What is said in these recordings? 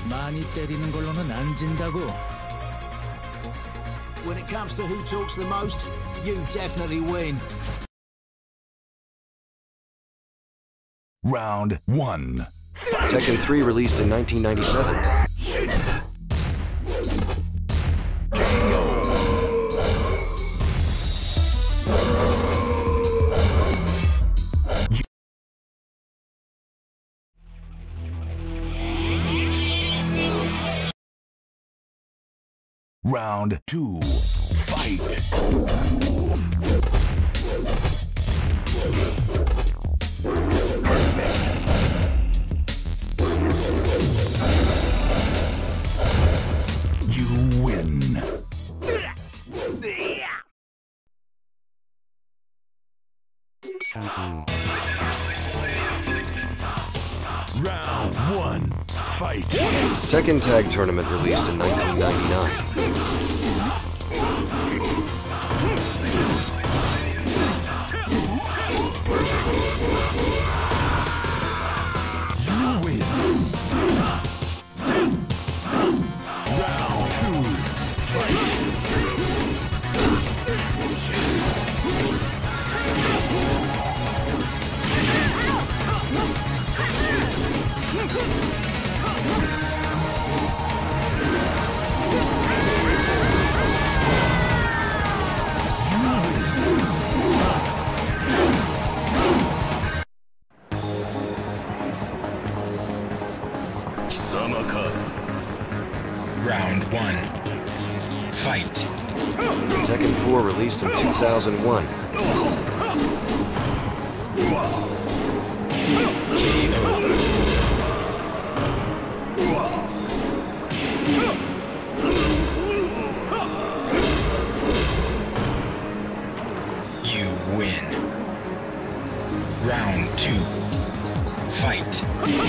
많이 때리는 걸로는 안 진다고. When it comes to who talks the most, you definitely win. Round 1. Tekken 3 released in 1997. Round 2. Fight! You win. Round 1. Fight! Tekken Tag Tournament released in 1999. Round 1. Fight. Tekken 4 released in 2001. You win. Round 2. Fight.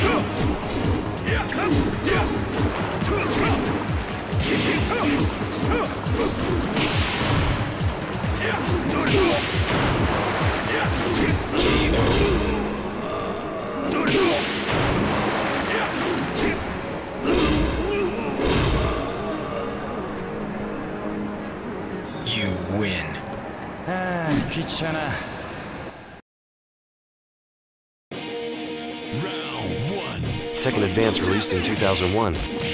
You win. 아, 귀찮아. Tekken Advance released in 2001.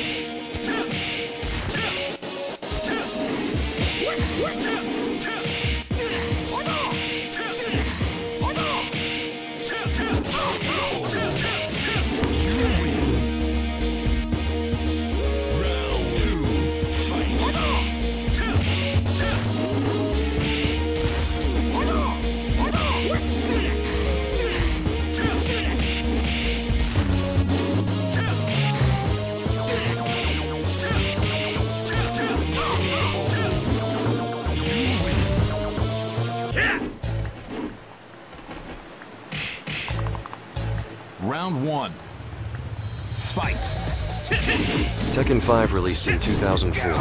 Round 1. Fight! Tekken 5 released in 2004.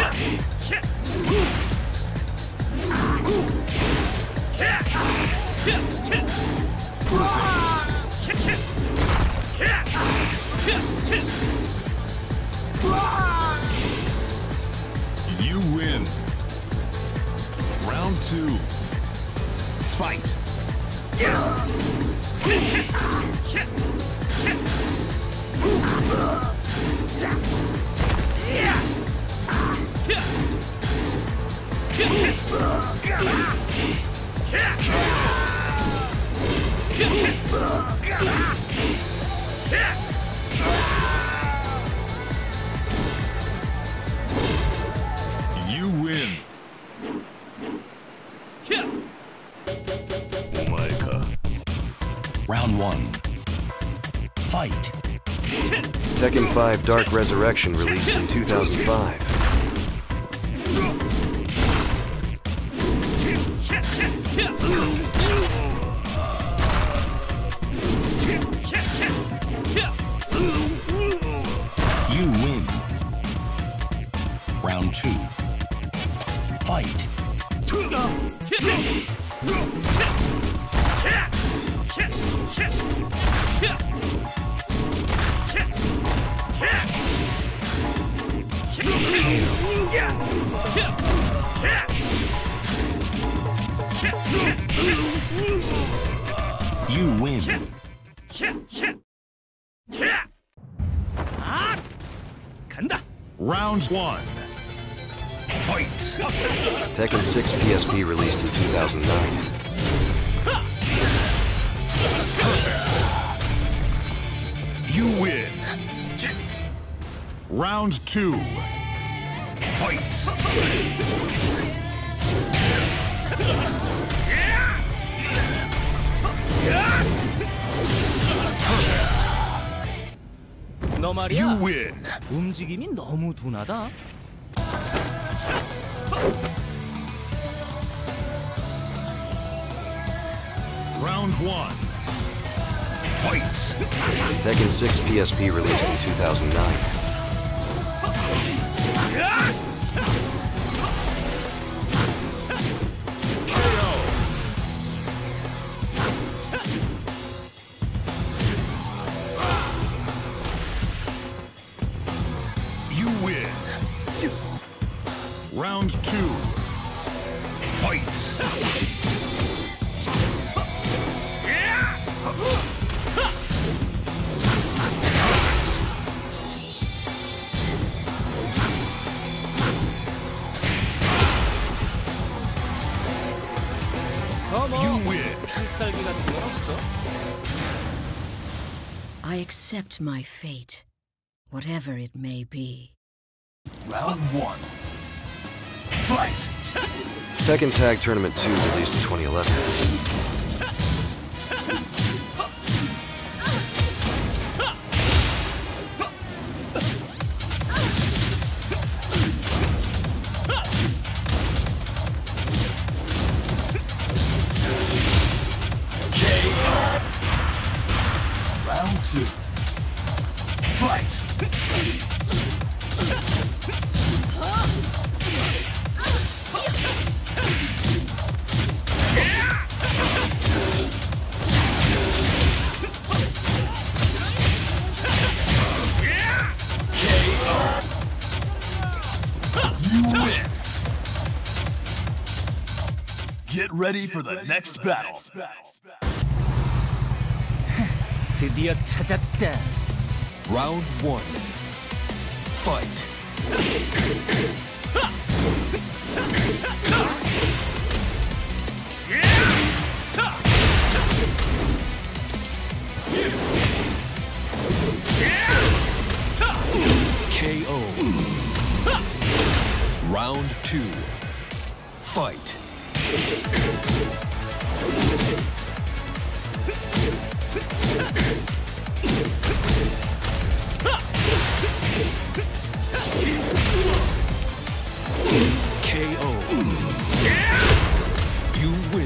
You win. Round 2. Fight! You win. Round 1. Fight. Tekken 5 Dark Resurrection released in 2005. You win. Round 2. Fight. You win. 간다. Round 1. Fight. Tekken 6 PSP released in 2009. You win. Round 2. Fight. 너 말이야. You win. 움직임이 너무 둔하다. Round 1. Fight. Tekken 6 PSP released in 2009. You win. Round 2. Fight. You win. 필살기 같은 건 없어? I accept my fate, whatever it may be. Round 1. Fight. Tekken Tag Tournament 2 released in 2011. Round 2. Fight. You win. Get ready for the next battle. 드디어 찾았다. Round 1. Fight. KO. Round 2. Fight. KO. You win.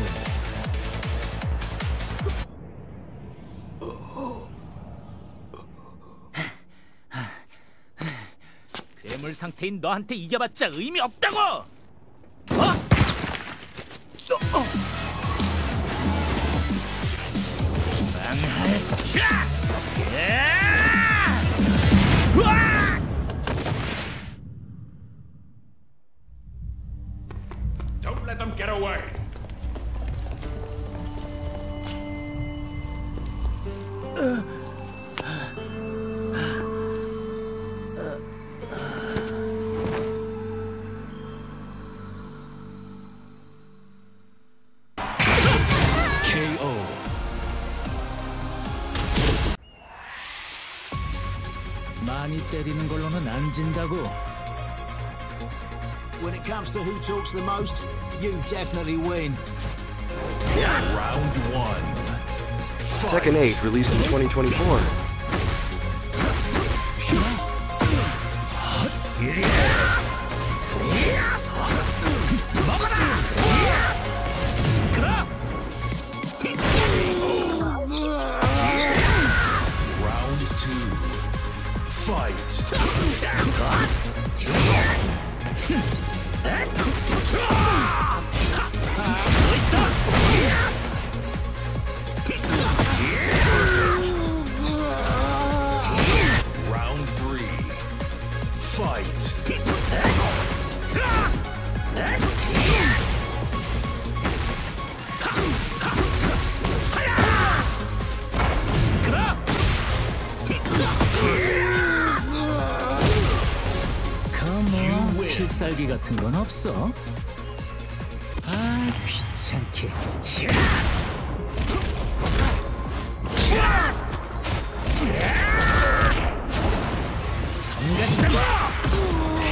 괴물 상태인 너한테 이겨봤자 의미 없다고. 망할. Don't let them get away. KO. 많이 때리는 걸로는 안 진다고. When it comes to who talks the most, you definitely win. Round 1. Tekken 8 released in 2024. Round 2. Fight. Round 3. Fight. 닭살기 같은 건 없어? 아, 귀찮게. 성가시다.